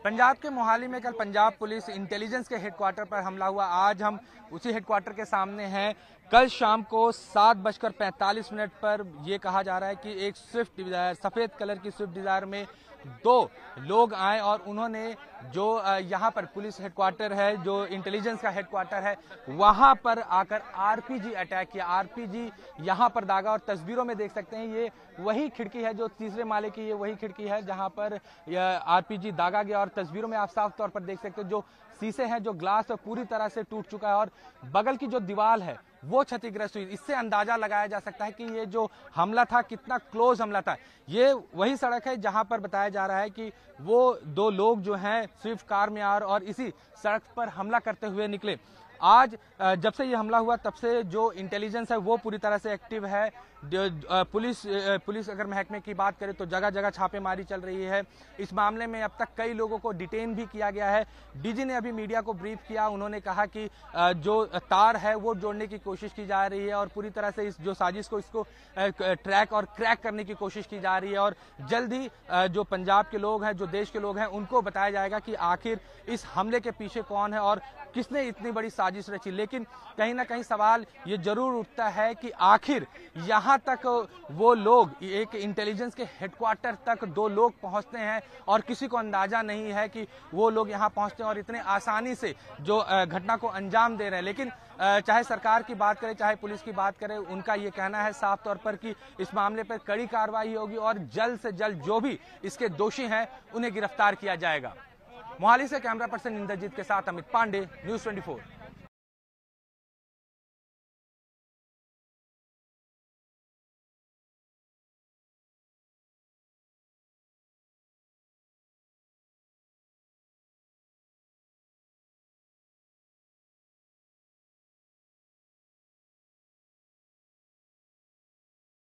पंजाब के मोहाली में कल पंजाब पुलिस इंटेलिजेंस के हेडक्वार्टर पर हमला हुआ। आज हम उसी हेडक्वार्टर के सामने हैं। कल शाम को 7:45 पर यह कहा जा रहा है कि एक स्विफ्ट डिजायर, सफेद कलर की स्विफ्ट डिजायर में 2 लोग आए और उन्होंने जो यहाँ पर पुलिस हेडक्वार्टर है, जो इंटेलिजेंस का हेडक्वार्टर है, वहां पर आकर आरपीजी अटैक किया। आरपीजी यहाँ पर दागा और तस्वीरों में देख सकते हैं ये वही खिड़की है जो तीसरे माले की, ये वही खिड़की है जहां पर आरपीजी दागा गया। और तस्वीरों में आप साफ तौर पर देख सकते हो जो शीशे हैं, जो ग्लास है, पूरी तरह से टूट चुका है और बगल की जो दीवार है वो क्षतिग्रस्त हुई। इससे अंदाजा लगाया जा सकता है कि ये जो हमला था कितना क्लोज हमला था। ये वही सड़क है जहां पर बताया जा रहा है कि वो 2 लोग जो हैं स्विफ्ट कार में और इसी सड़क पर हमला करते हुए निकले। आज जब से ये हमला हुआ तब से जो इंटेलिजेंस है वो पूरी तरह से एक्टिव है। पुलिस अगर महकमे की बात करें तो जगह जगह छापेमारी चल रही है। इस मामले में अब तक कई लोगों को डिटेन भी किया गया है। डीजी ने अभी मीडिया को ब्रीफ किया। उन्होंने कहा कि जो तार है वो जोड़ने की कोशिश की जा रही है और पूरी तरह से इस जो साजिश को इसको ट्रैक और क्रैक करने की कोशिश की जा रही है। और जल्द ही जो पंजाब के लोग हैं, जो देश के लोग हैं, उनको बताया जाएगा कि आखिर इस हमले के पीछे कौन है और किसने इतनी बड़ी साजिश रची। लेकिन कहीं ना कहीं सवाल ये जरूर उठता है कि आखिर यहाँ तक वो लोग, एक इंटेलिजेंस के हेडक्वार्टर तक 2 लोग पहुंचते हैं और किसी को अंदाजा नहीं है कि वो लोग यहाँ पहुंचते हैं और इतने आसानी से जो घटना को अंजाम दे रहे हैं। लेकिन चाहे सरकार की बात करें, चाहे पुलिस की बात करें, उनका ये कहना है साफ तौर पर कि इस मामले पर कड़ी कार्रवाई होगी और जल्द से जल्द जो भी इसके दोषी हैं उन्हें गिरफ्तार किया जाएगा। मोहाली से कैमरा पर्सन इंद्रजीत के साथ अमित पांडे, न्यूज़ 24।